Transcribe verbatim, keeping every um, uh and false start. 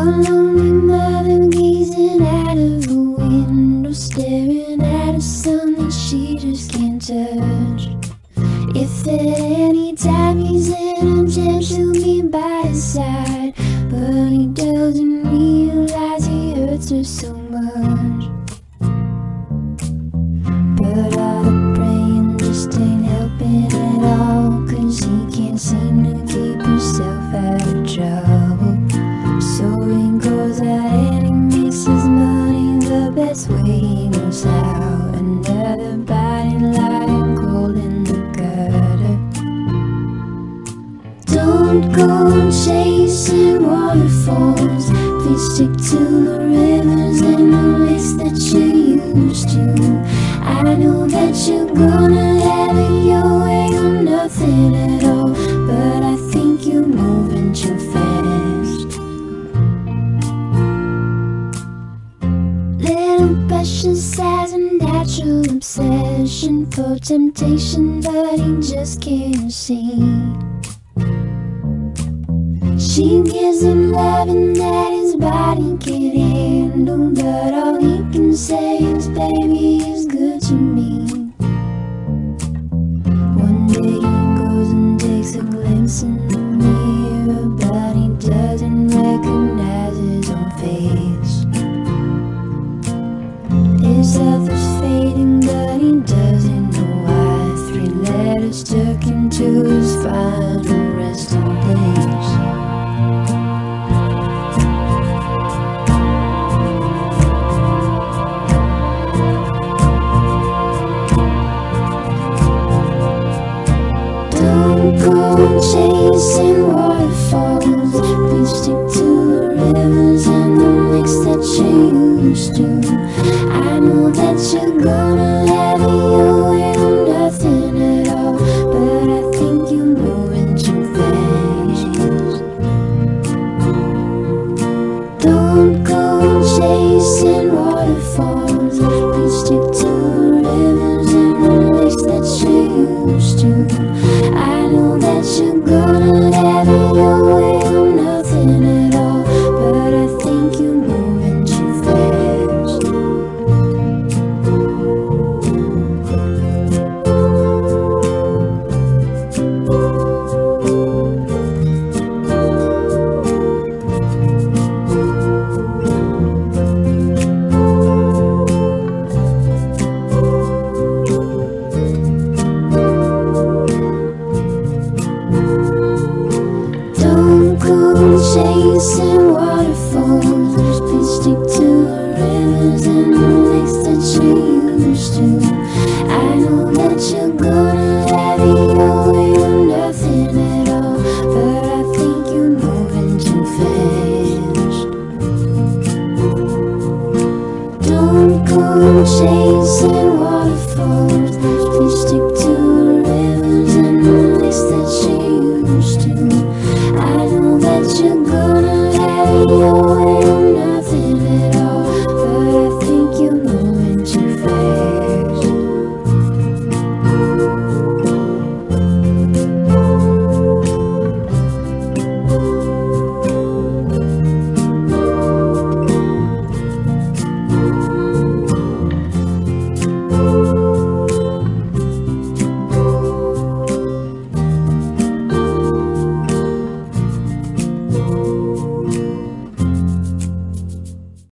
lonely mother gazing out of the window, staring at a son that she just can't touch. If at any time he's in a jam, she'll be by his side, but he doesn't realize he hurts her so much. But all the praying just ain't helping at all, 'cause he can't seem to keep himself out of trouble. So he goes out and he makes his money the best way he knows how. Another body lying cold in the gutter. Don't go chasing waterfalls, please stick to the rivers and the lakes that you used to. I know that you're gonna have it your way or nothing at all, but I think you're moving too fast. Little precious has a natural obsession for temptation, but he just can't see. She gives him loving that his body can't handle, but all he can say is, baby, is good to me. One day he goes and takes a glimpse in the mirror, but he doesn't recognize his own face. His health is fading, but he doesn't know why. Three letters stuck into his final resting place. Chasing waterfalls, please stick to the rivers and the lakes that you used to. I know that you're gonna have it your way or nothing at all, but I think you're moving too fast. Don't go chasing waterfalls, please stick to the rivers and the lakes that you used to. I know that you're gonna have it your way or nothing at all, but I think you're moving too fast. Chasing waterfalls.